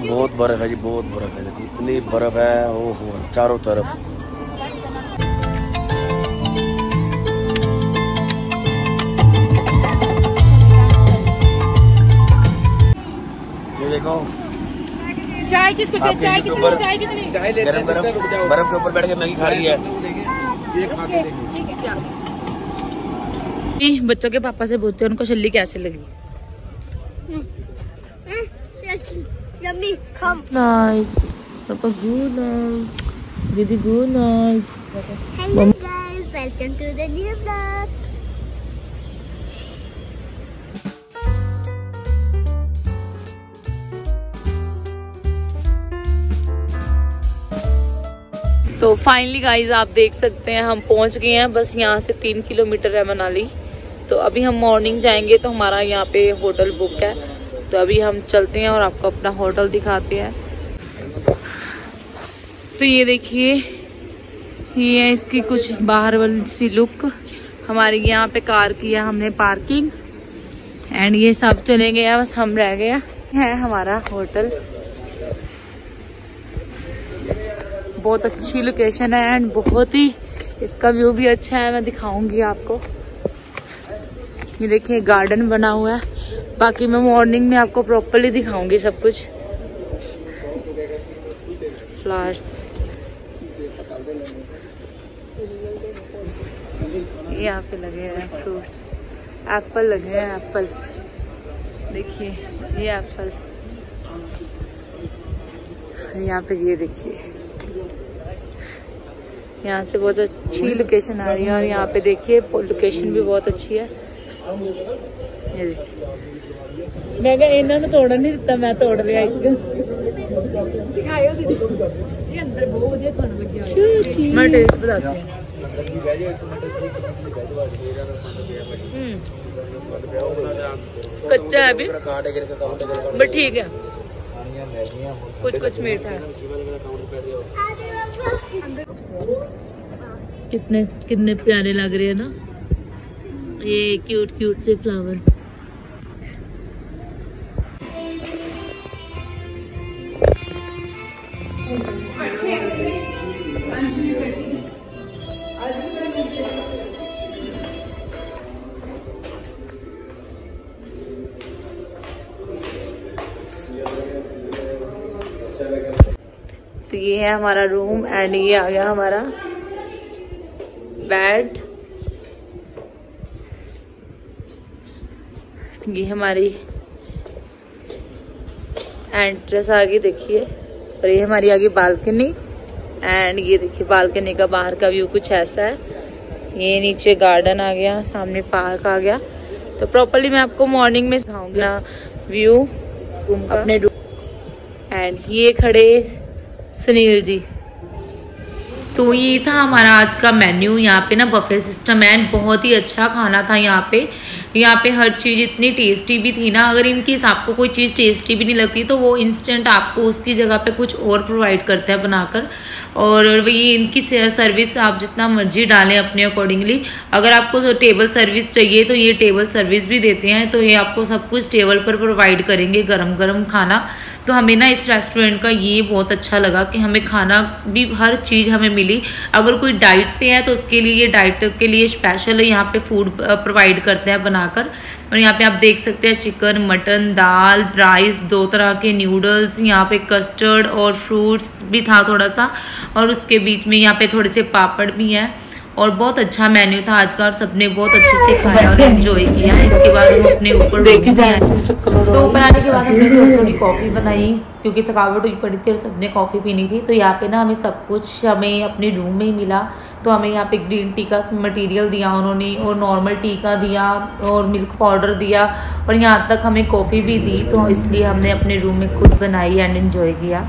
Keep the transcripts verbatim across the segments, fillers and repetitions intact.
बहुत बर्फ है जी, बहुत बर्फ है। देखो इतनी बर्फ है, ओहो चारों तरफ। ये देखो चाय किसको चाहिए? चाय कितनी? चाय कितनी? चाय ले गरम गरम बर्फ के ऊपर बैठ के मैगी खा रही है। ये खा के देखो। बच्चों के पापा से पूछते हैं उनको छल्ली कैसे लगी। नाइट पापा, गुड नाइट दीदी, good night. Hello guys, welcome to the new blog. तो फाइनली गाइज आप देख सकते हैं हम पहुंच गए हैं। बस यहाँ से तीन किलोमीटर है मनाली। तो अभी हम मॉर्निंग जाएंगे तो हमारा यहाँ पे होटल बुक है। तो अभी हम चलते हैं और आपको अपना होटल दिखाते हैं। तो ये देखिए, ये है इसकी कुछ बाहर वाली सी लुक। हमारी यहाँ पे कार किया हमने पार्किंग एंड ये सब चले गए, बस हम रह गए हैं। हमारा होटल बहुत अच्छी लोकेशन है एंड बहुत ही इसका व्यू भी अच्छा है। मैं दिखाऊंगी आपको। ये देखिए गार्डन बना हुआ है। बाकी मैं मॉर्निंग में आपको प्रॉपर्ली दिखाऊंगी सब कुछ। फ्लावर्स यहाँ पे लगे हैं, फ्रूट्स, एप्पल लगे हैं। एप्पल देखिए, ये एप्पल। यहाँ पे ये देखिए, यहाँ से बहुत अच्छी लोकेशन आ रही है। और यहाँ पे देखिए लोकेशन भी बहुत अच्छी है। ये देखिए, मैं क्या इन्होंने तोड़ नहीं दिता, मैं तोड़ लिया एक। मैं टेस्ट बताती हूँ। कच्चा है अभी बट ठीक है, कुछ कुछ मीठा है। कितने कितने प्यारे लग रहे हैं ना ये क्यूट क्यूट से फ्लावर। तो ये है हमारा रूम एंड ये आ गया हमारा बेड। ये हमारी एंट्रेंस आ गई देखिए। और ये हमारी आ गई बालकनी एंड ये देखिए बालकनी का बाहर का व्यू कुछ ऐसा है। ये नीचे गार्डन आ गया, सामने पार्क आ गया। तो प्रॉपर्ली मैं आपको मॉर्निंग में दिखाऊंगी ना व्यू रूम का, अपने रूम। एंड ये खड़े सुनील जी। तो ये था हमारा आज का मेन्यू। यहाँ पे ना बफे सिस्टम है, बहुत ही अच्छा खाना था यहाँ पे। यहाँ पे हर चीज़ इतनी टेस्टी भी थी ना। अगर इनकी आपको कोई चीज़ टेस्टी भी नहीं लगती तो वो इंस्टेंट आपको उसकी जगह पे कुछ और प्रोवाइड करते हैं बनाकर। और वही इनकी सर्विस आप जितना मर्जी डालें अपने अकॉर्डिंगली। अगर आपको टेबल सर्विस चाहिए तो ये टेबल सर्विस भी देते हैं। तो ये आपको सब कुछ टेबल पर प्रोवाइड करेंगे, गरम गरम खाना। तो हमें ना इस रेस्टोरेंट का ये बहुत अच्छा लगा कि हमें खाना भी हर चीज़ हमें मिली। अगर कोई डाइट पे है तो उसके लिए ये डाइट के लिए स्पेशल यहाँ पे फूड प्रोवाइड करते हैं बनाकर। और यहाँ पे आप देख सकते हैं चिकन, मटन, दाल, राइस, दो तरह के न्यूडल्स, यहाँ पे कस्टर्ड और फ्रूट्स भी था थोड़ा सा। और उसके बीच में यहाँ पे थोड़े से पापड़ भी हैं। और बहुत अच्छा मेन्यू था आज का और सबने बहुत अच्छे से खाया और एंजॉय किया। इसके बाद हम अपने ऊपर तो ऊपर आने के बाद हमने थोड़ी थोड़ी कॉफ़ी बनाई क्योंकि थकावट हुई पड़ी थी और सबने कॉफ़ी पीनी थी। तो यहाँ पे ना हमें सब कुछ हमें अपने रूम में ही मिला। तो हमें यहाँ पे ग्रीन टी का मटेरियल दिया उन्होंने और नॉर्मल टी का दिया और मिल्क पाउडर दिया और यहाँ तक हमें कॉफ़ी भी दी। तो इसलिए हमने अपने रूम में खुद बनाई एंड एंजॉय किया।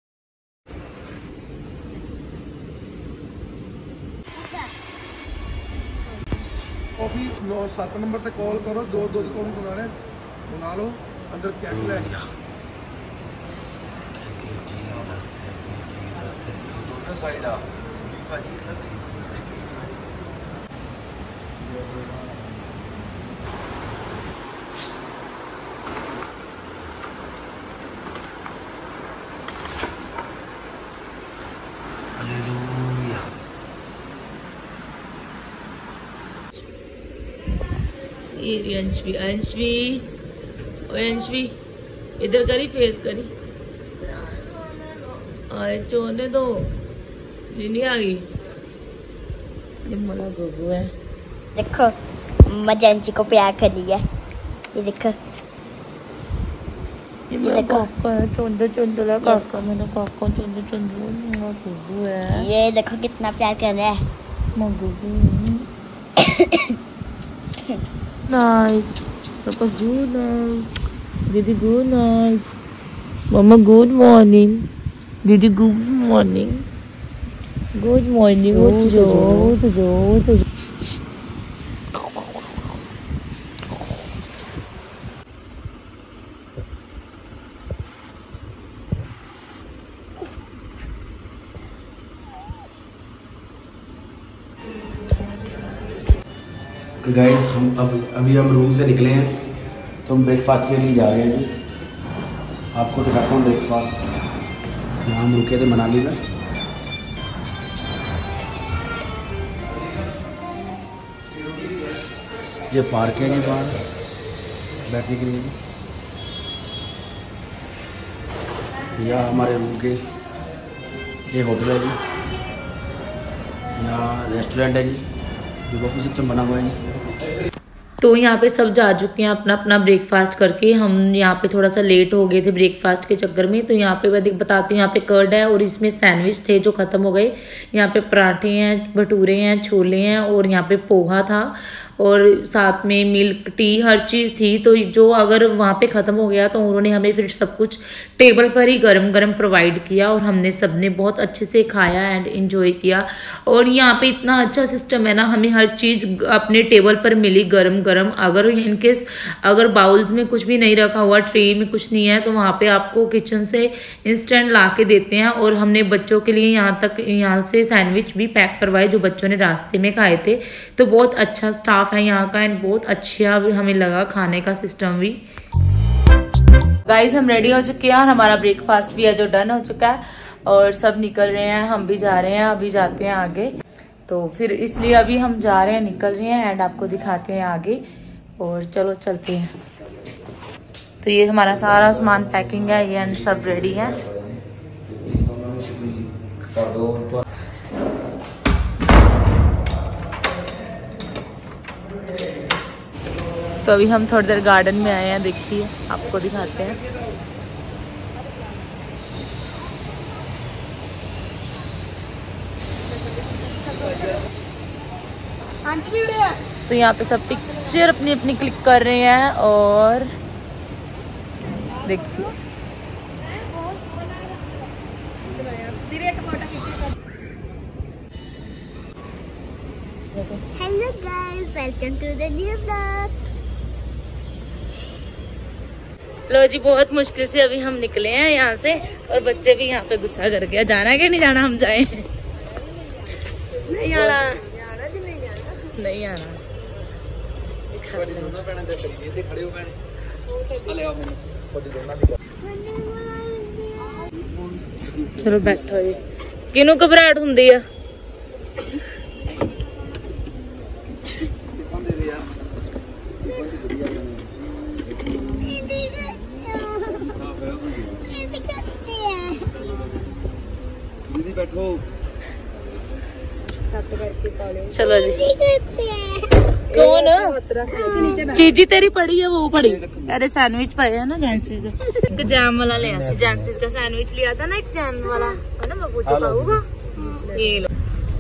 कॉफी नौ सत्त नंबर पे कॉल करो, दो दो कॉफी बना रहे बना लो अंदर क्या है। साइड आ ये अंशवी अंशवी ओए अंशवी इधर करी फेस करी आए चोने दो नहीं आ गई ये मला गोगो है। देखो मजेंची को प्यार कर लिया। ये देखो ये मेरा काका है चोंदो चोंदो ला काका मेरा काका चोंदो चोंदो मेरा गोगो है। ये देखो कितना प्यार कर रहा है मेरा गोगो नाइट पापा गुड नाइट दीदी गुड नाइट मम्मा गुड मॉर्निंग दीदी गुड मॉर्निंग गुड मॉर्निंग उठ जाओ उठ जाओ उठ जाओ। तो गाइस हम अब अभी हम रूम से निकले हैं तो हम ब्रेकफास्ट के लिए जा रहे हैं जी। आपको दिखाता हूँ ब्रेकफास्ट जहाँ हम रुके थे मनाली में। ये पार्क है जी बाहर बैठने के लिए। यह हमारे रूम के ये होटल है जी। यहाँ रेस्टोरेंट है जी जो काफ़ी सिस्टम बना हुआ है जी। तो यहाँ पे सब जा चुके हैं अपना अपना ब्रेकफास्ट करके। हम यहाँ पे थोड़ा सा लेट हो गए थे ब्रेकफास्ट के चक्कर में। तो यहाँ पे मैं बताती हूँ यहाँ पे कर्ड है और इसमें सैंडविच थे जो ख़त्म हो गए। यहाँ पे पराठे हैं भटूरे हैं छोले हैं और यहाँ पे पोहा था और साथ में मिल्क टी हर चीज़ थी। तो जो अगर वहाँ पे ख़त्म हो गया तो उन्होंने हमें फिर सब कुछ टेबल पर ही गरम गरम प्रोवाइड किया और हमने सब ने बहुत अच्छे से खाया एंड इन्जॉय किया। और यहाँ पे इतना अच्छा सिस्टम है ना, हमें हर चीज़ अपने टेबल पर मिली गरम गरम। अगर इनकेस अगर बाउल्स में कुछ भी नहीं रखा हुआ, ट्रे में कुछ नहीं है, तो वहाँ पे आपको किचन से इंस्टेंट ला के देते हैं। और हमने बच्चों के लिए यहाँ तक यहाँ से सैंडविच भी पैक करवाए जो बच्चों ने रास्ते में खाए थे। तो बहुत अच्छा स्टाफ है यहाँ का एंड बहुत अच्छा हमें लगा खाने का सिस्टम भी। गाइस हम रेडी हो चुके हैं और हमारा ब्रेकफास्ट भी है जो डन हो चुका है और सब निकल रहे हैं। हम भी जा रहे हैं, अभी जाते हैं आगे। तो फिर इसलिए अभी हम जा रहे हैं, निकल रहे हैं एंड आपको दिखाते हैं आगे। और चलो चलते हैं। तो ये हमारा सारा सामान पैकिंग है ये एंड सब रेडी है। तो अभी हम थोड़ी देर गार्डन में आए हैं, देखिए आपको दिखाते हैं। तो यहाँ पे सब पिक्चर अपनी अपनी क्लिक कर रहे हैं और देखिए hello guys, welcome to the new blog. लो जी बहुत मुश्किल से अभी हम निकले हैं यहाँ से और बच्चे भी यहाँ पे गुस्सा कर गया। जाना है कि नहीं जाना? हम जाए नहीं आना नहीं आना। चलो बैठो जी। किनू घबराहट हुंदी है? बैठो चलो जी। कौन चीजी तेरी पड़ी है वो पड़ी? अरे सैंडविच पाए है ना जेंसीज। एक जैम वाला ले आसी, जेंसीज का सैंडविच लिया था ना एक जैम वाला है ना, मैं तो खाऊंगा। ये लो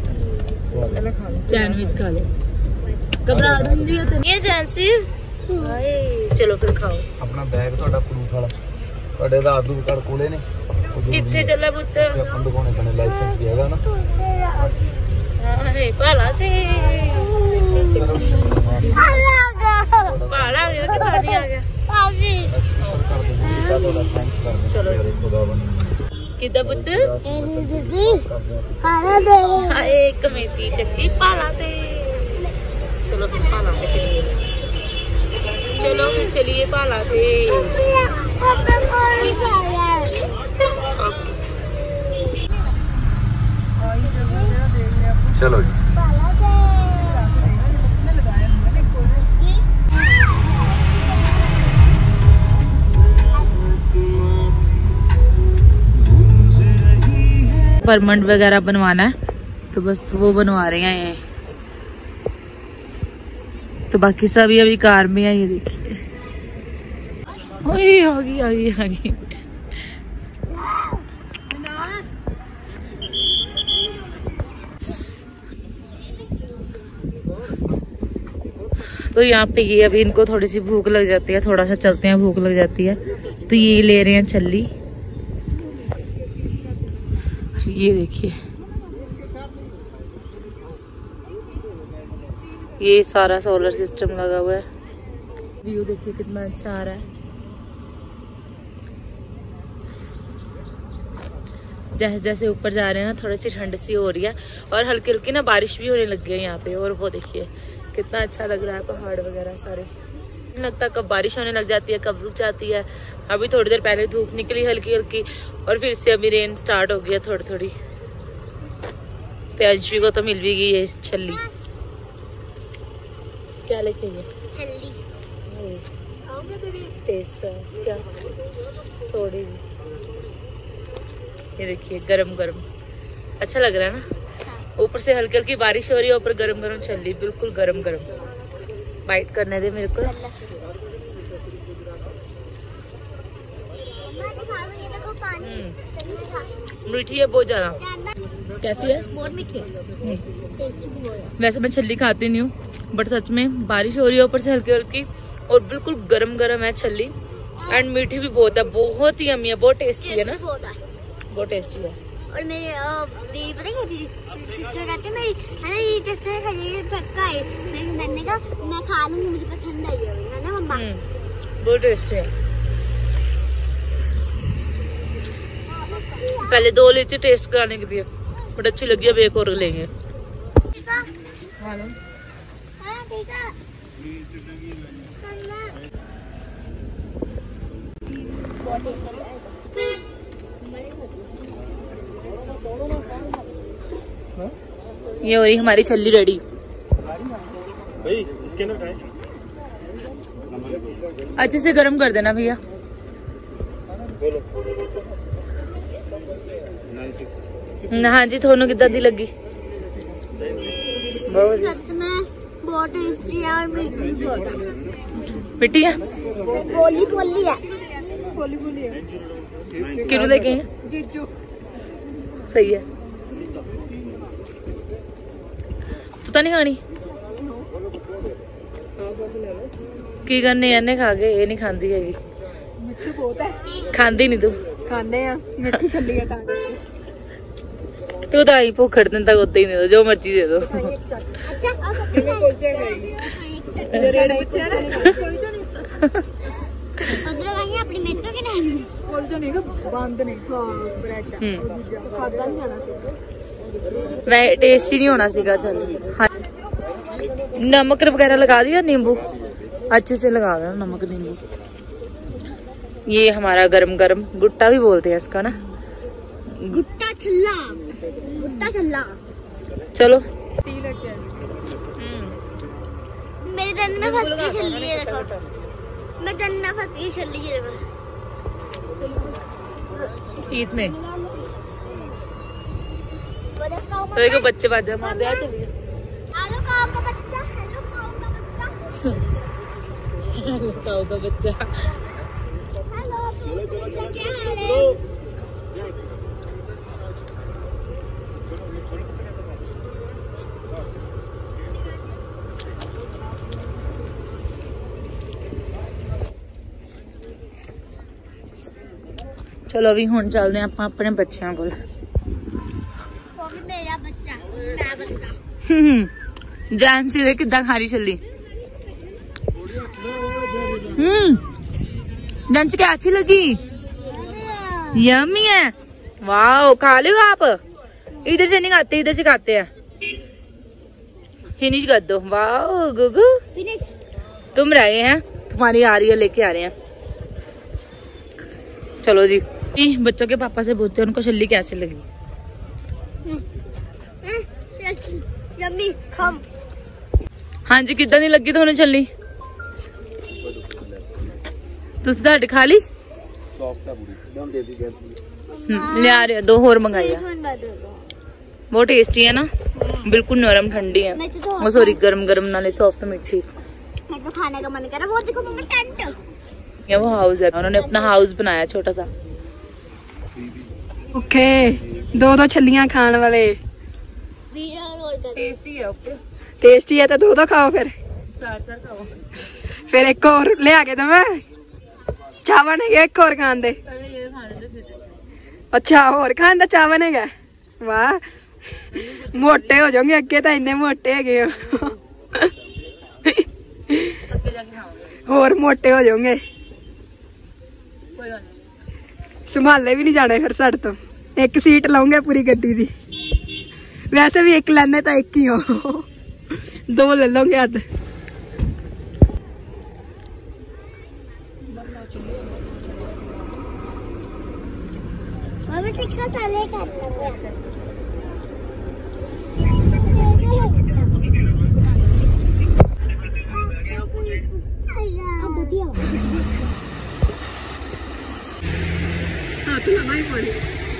सैंडविच खा लो। घबराहट हुंदी है तो ये जेंसीज। चलो फिर खाओ। अपना बैग ਤੁਹਾਡਾ ਪ੍ਰੂਫ ਵਾਲਾ ਤੁਹਾਡੇ ਦਾ ਆਧਾਰ ਕਾਰਡ ਕੋਲੇ ਨੇ ਕਿੱਥੇ ਚੱਲਾ ਪੁੱਤ? ਆਪਾਂ ਦਿਖਾਉਣੇ ਪੈਣੇ, ਲਾਇਸੈਂਸ ਵੀ ਹੈਗਾ ਨਾ। ਹਾਏ ਭਾਲਾ ਤੇ ਭਾਲਾ ਗਿਆ ਕਿ ਪਾਣੀ ਆ ਗਿਆ? ਚਲੋ ਕਿੱਦਾਂ ਪੁੱਤ? ਹਾਏ ਕਮੇਟੀ ਚੱਕੀ ਭਾਲਾ ਤੇ। चलो फिर पाला पे चलिए। चलो फिर चलिए पाला पे। चलो परमानेंट वगैरह बनवाना है तो बस वो बनवा रहे हैं ये। तो बाकी सभी अभी कार में है। ये देखिए आ गई आ गई आ गई। तो यहाँ पे ये अभी इनको थोड़ी सी भूख लग जाती है, थोड़ा सा चलते हैं भूख लग जाती है तो ये ले रहे हैं छल्ली। ये देखिए ये सारा सोलर सिस्टम लगा हुआ है। व्यू देखिए कितना अच्छा आ रहा है। जैसे जैसे ऊपर जा रहे हैं ना थोड़ी सी ठंड सी हो रही है और हल्की हल्की ना बारिश भी होने लग गई है यहाँ पे। और वो देखिए कितना अच्छा लग रहा है, पहाड़ वगैरह सारे। लगता कब बारिश होने लग जाती है कब रुक जाती है। अभी थोड़ी देर पहले धूप निकली हल्की हल्की और फिर से अभी रेन स्टार्ट हो गया थोड़ी थोड़ी। तेजस्वी को तो मिल भी गई है छल्ली। क्या लेके गए? छल्ली। टेस्ट है क्या? थोड़ी। ये देखिए गरम गरम अच्छा लग रहा है ना। ऊपर से हल्की हल्की बारिश हो रही है, ऊपर गरम गरम छल्ली बिल्कुल गरम गरम। बाइट करने दे मेरे को। मीठी है बहुत ज्यादा। कैसी है? बहुत मीठी है। वैसे मैं छल्ली खाती नहीं हूँ बट सच में बारिश हो रही है ऊपर से हल्की हल्की और बिल्कुल गरम गरम है छल्ली। एंड मीठी भी बहुत है, बहुत ही यम्मी है, बहुत टेस्टी है ना, बहुत टेस्टी है। और मेरी दीदी पता क्या थी सिस्टर कहती है मेरी है ना ये टेस्ट है खाइए पक्का है। मैं मैंने कहा मैं खा लूंगी मुझे पसंद आई है ना मम्मा। बहुत टेस्टी है। पहले दो ली थी टेस्ट कराने के लिए बट अच्छी लगी, अब एक और लेंगे। ये हो रही हमारी छल्ली रेडी। भाई इसके अंदर है अच्छे से गर्म कर देना भैया। हाँ जी थोनों कितना दी लगी? बहुत बहुत टेस्टी है और मीठी बहुत है। मीठी है बोली बोली है। किलो लेके हैं? जीजू। सही है। तू तो नहीं खानी? की करने इन्हें खा के ये नहीं खाती हैगी। मिठी बहुत है। खाती नहीं तू? खाने आ मिठी छल्ली का ताकत। तू तो आई भूखड़ दिन तक उतना ही दे दो जो मर्जी दे दो। अपनी मेथों के नहीं बोल तो नहीं बंद नहीं। हाँ ब्रेड खादा नहीं जाना सी वह टेस्टी नहीं होना सीगा। चल हाँ नमक वगैरह लगा दिया, नींबू अच्छे से लगा दो नमक नींबू। ये हमारा गरम गरम गुट्टा भी बोलते हैं इसका ना, गुट्टा छल्ला गुट्टा छल्ला। चलो मेरे दंद में फंस गई छल्ली है देखो। मैं दंद में फंस गई छल्ली है देखो। ईद में तो देखो बच्चे बाजा मार दे। चलिए हेलो काऊ का बच्चा। हेलो काऊ का बच्चा। काऊ का बच्चा। हेलो बच्चा क्या हाल है? चलो अभी हुण चलते हैं ਆਪਾਂ अपने बच्चों को। वो भी मेरा बच्चा मैं बच्चा। जान सी दे किद्दां खा रही छल्ली। हम्म लंच क्या अच्छी लगी? यम्मी है। वाह खा लो आप। इधर से नहीं खाते इधर से खाते हैं। फिनिश कर दो। वाह गुगु फिनिश। तुम रहे हैं तुम्हारी आ रही है लेके आ रहे हैं। चलो जी बच्चों के पापा से पूछते हैं उनको छल्ली कैसे लगी। यम्मी खम। हाँ जी किद्दां दी लगी तुहानू छल्ली? तुसीं तुहाडी खा ली? सॉफ्ट है पूरी एकदम दे दी गैस। ले आ रहे हो, दो और मंगाई है। बहुत टेस्टी है ना, बिल्कुल नरम ठंडी है। वो सॉरी गरम गरम नाले सॉफ्ट मीठी। मेरे को खाने का मन कर रहा है। वो देखो मम्मी टेंट, ये वो हाउस है, उन्होंने अपना हाउस बनाया छोटा सा। ओके दो दो छलियां खाने वाले। टेस्टी है, ओके टेस्टी है तो दो दो खाओ फिर। चार चार खाओ फिर एक और ले आके दे मैं चावल है एक और खान दे। पहले ये खाने दो फिर। अच्छा और खान दा चावल है वाह मोटे हो जाओगे अगे तो इन्ने मोटे है और मोटे हो जाओगे संभाले भी नहीं जाने फिर साढ़े तो एक सीट लाऊंगे पूरी गड्डी दी। वैसे भी एक लेने तो एक ही हो दो ले लोगे अद। हाथ लगा ही पड़े।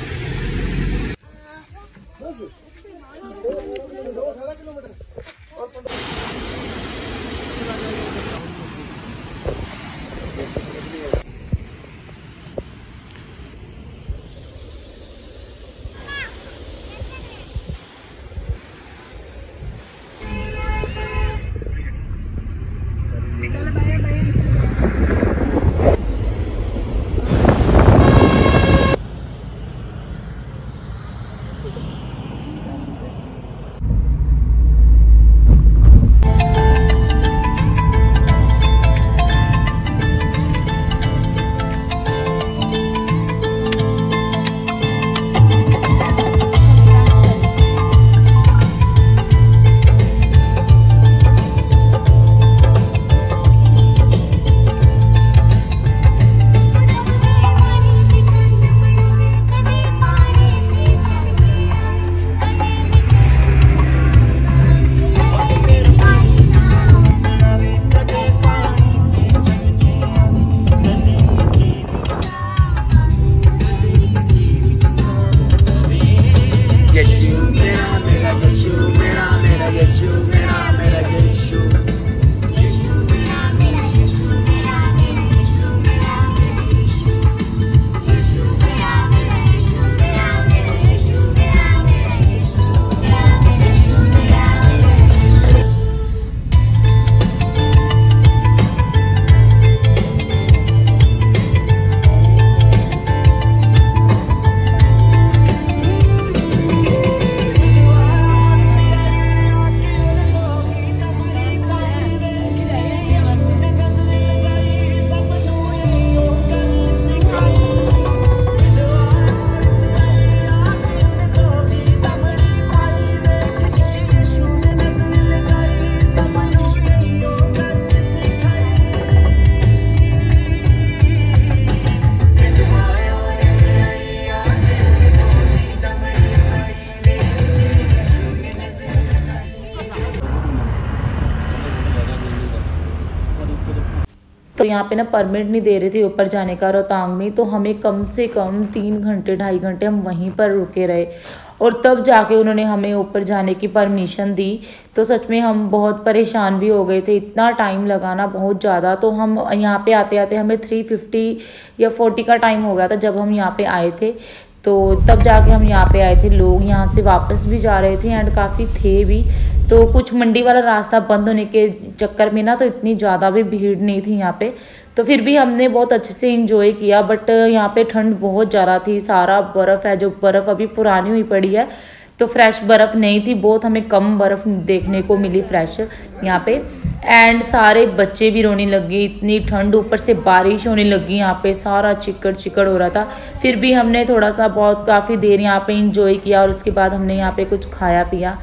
तो यहाँ पे ना परमिट नहीं दे रहे थे ऊपर जाने का रोहतांग में, तो हमें कम से कम तीन घंटे ढाई घंटे हम वहीं पर रुके रहे और तब जाके उन्होंने हमें ऊपर जाने की परमिशन दी। तो सच में हम बहुत परेशान भी हो गए थे, इतना टाइम लगाना बहुत ज़्यादा। तो हम यहाँ पे आते आते हमें थ्री फिफ्टी या फोर्टी का टाइम हो गया था जब हम यहाँ पे आए थे। तो तब जाके हम यहाँ पे आए थे। लोग यहाँ से वापस भी जा रहे थे एंड काफ़ी थे भी। तो कुछ मंडी वाला रास्ता बंद होने के चक्कर में ना तो इतनी ज़्यादा भी भीड़ नहीं थी यहाँ पे। तो फिर भी हमने बहुत अच्छे से इंजॉय किया। बट यहाँ पे ठंड बहुत ज़्यादा थी, सारा बर्फ़ है, जो बर्फ़ अभी पुरानी हुई पड़ी है तो फ्रेश बर्फ़ नहीं थी, बहुत हमें कम बर्फ़ देखने को मिली फ्रेश यहाँ पे। एंड सारे बच्चे भी रोने लगे, इतनी ठंड, ऊपर से बारिश होने लगी, यहाँ पे सारा चिकड़ चिकड़ हो रहा था। फिर भी हमने थोड़ा सा बहुत काफ़ी देर यहाँ पे इंजॉय किया और उसके बाद हमने यहाँ पे कुछ खाया पिया।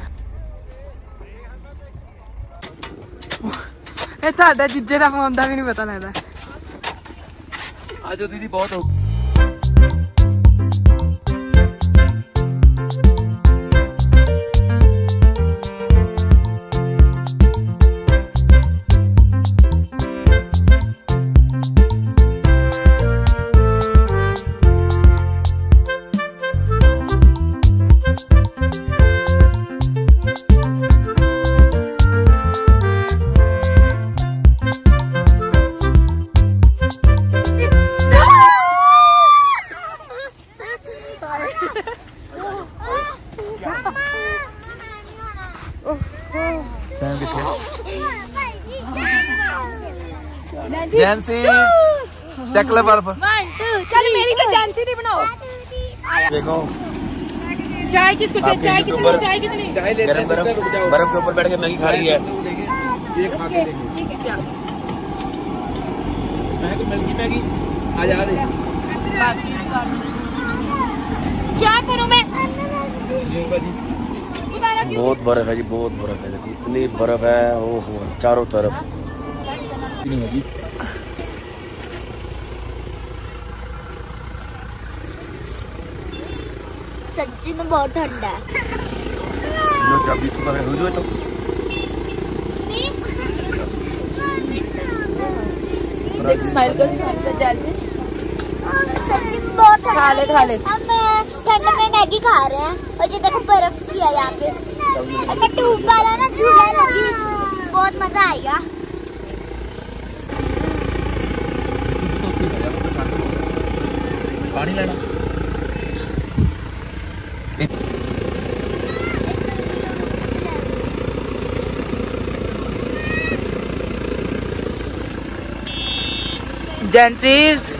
ਤੁਹਾਡਾ ਜਿੱਜੇ ਦਾ ਫੋਨ ਦਾ ਵੀ ਨਹੀਂ ਪਤਾ ਲੱਗਦਾ। ਆਜੋ ਦੀਦੀ ਬਹੁਤ ਹੋ जैंसी चक ले बर्फ। चल मेरी तो जैंसी नहीं बनाओ। देखो चाय किसको चाहिए? चाय कितनी? चाय कितनी? गरम गरम बर्फ के ऊपर बैठ के मैगी खा रही है। ये खा के देखिए। मैगी मैगी आ जा दे। क्या करूं मैं? बहुत बर्फ है जी, बहुत बर्फ है। देखो इतनी बर्फ है, ओहो चारों तरफ। सच्ची में बहुत ठंडा है। तो देख स्माइल कर, स्माइल कर जैसे। सच्ची में बहुत ठंडा। खा ले खा ले। हम ठंड में मैगी खा रहे हैं और ये देखो बर्फ भी है यहाँ पे। अगर ट्यूब वाला ना झूला लगी बहुत मजा आएगा। पानी लेना। जैंसीज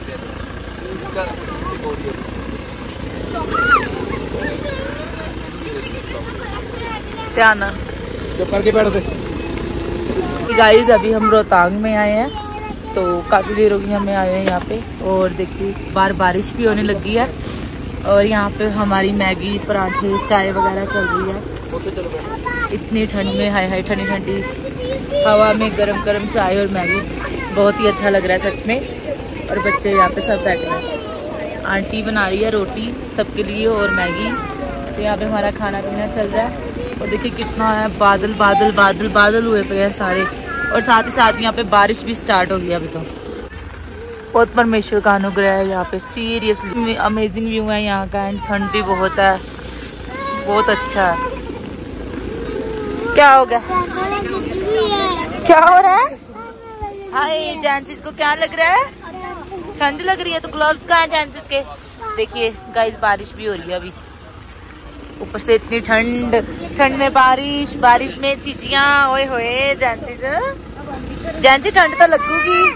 ध्यान चुप करके बैठ दे। गाइस अभी हम रोहतांग में आए हैं, तो काफ़ी देर हो गई हमें आए हैं यहाँ पे। और देखिए बाहर बारिश भी होने लगी है और यहाँ पे हमारी मैगी, पराठे, चाय वगैरह चल रही है। इतनी ठंड में हाय हाय ठंडी ठंडी हवा में गरम गरम चाय और मैगी बहुत ही अच्छा लग रहा है सच में। और बच्चे यहाँ पे सब बैठे हैं। आंटी बना रही है रोटी सबके लिए और मैगी। तो यहाँ पे हमारा खाना पीना चल रहा है। और देखिए कितना है, बादल बादल बादल बादल हुए पे हैं सारे। और साथ ही साथ यहाँ पे बारिश भी स्टार्ट हो गई अभी। तो बहुत परमेश्वर का अनुग्रह है यहाँ पे, सीरियसली अमेजिंग व्यू है यहाँ का। एंड ठंड भी बहुत है, बहुत अच्छा है। क्या हो गया? क्या हो रहा है? हाय जैंसिस को क्या लग रहा है? ठंड लग रही है। तो ग्लव्स कहाँ हैं जैंसिस के? देखिए गाइस बारिश भी हो रही है अभी, ऊपर से इतनी ठंड, ठंड में बारिश, बारिश में चिचियां। ओए होए जैंसिस, जैंसी ठंड तो लगूगी।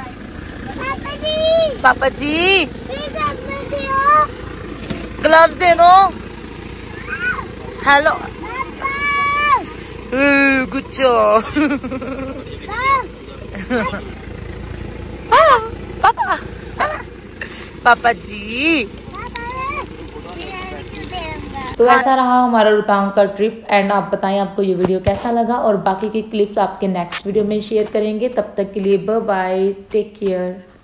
पापा जी ग्लव्स दे दो। हेलो गुच्छो। पापा पापा जी। तो ऐसा रहा हमारा रोहतांग का ट्रिप। एंड आप बताएं आपको ये वीडियो कैसा लगा, और बाकी की क्लिप्स आपके नेक्स्ट वीडियो में शेयर करेंगे। तब तक के लिए बाय बाय, टेक केयर।